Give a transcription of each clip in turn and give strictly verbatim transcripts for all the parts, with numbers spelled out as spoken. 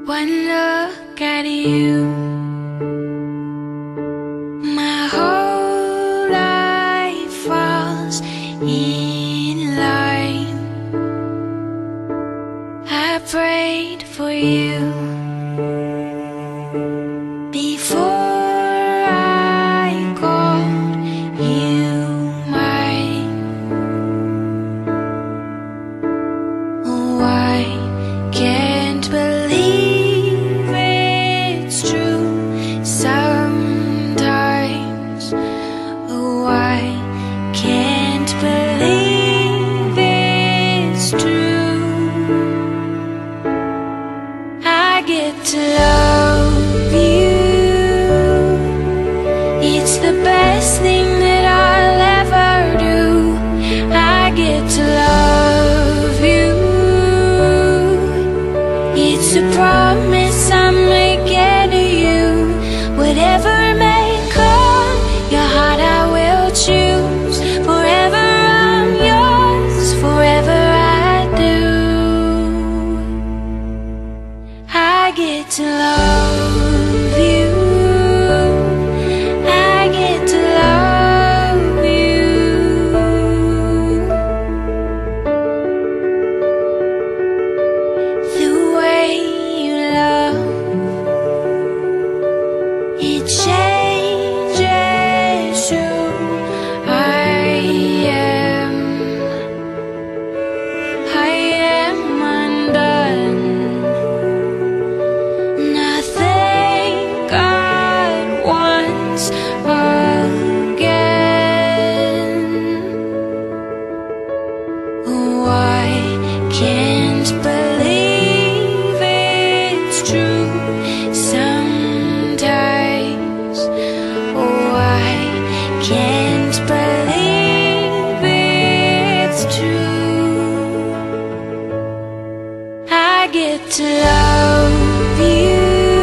One look at you, my whole life falls in line. I prayed for you before I called you mine. Oh, I can't believe it's true sometimes. Oh, I can't believe it's true. I get to love you. It's the best thing that I'll ever do. I get to love you. It's a promise I'm making to you. Whatever may come, your heart I will choose. Forever I'm yours, forever I do. I get to love you. I get to love you. The way you love, it changes who I am. I am undone. Nothing God wants again. Oh, I can't believe it's true sometimes. Oh, I can't believe it's true. I get to love you.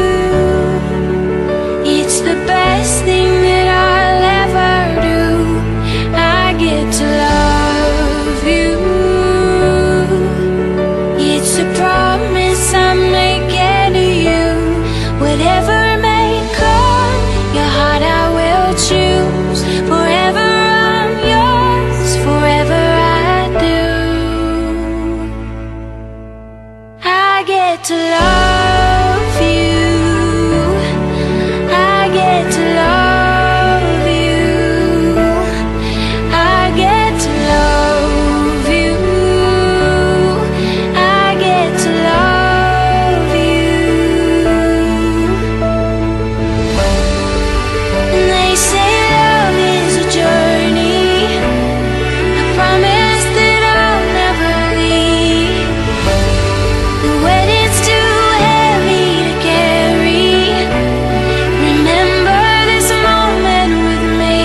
It's the best thing that I'll ever do. I get to love you. It's a promise I'm making to you. Whatever may come, your heart I will choose. Forever I'm yours, forever I do. I get to love you. I get to love you. I get to love you. I get to love you. And they say love is a journey, a promise that I'll never leave. The weight is too heavy to carry. Remember this moment with me.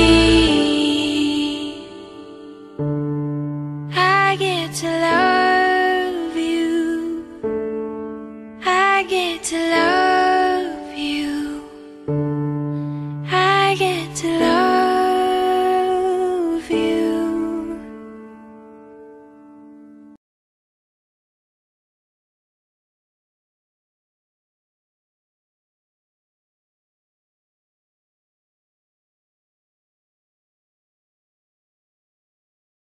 I get to love you. I get to love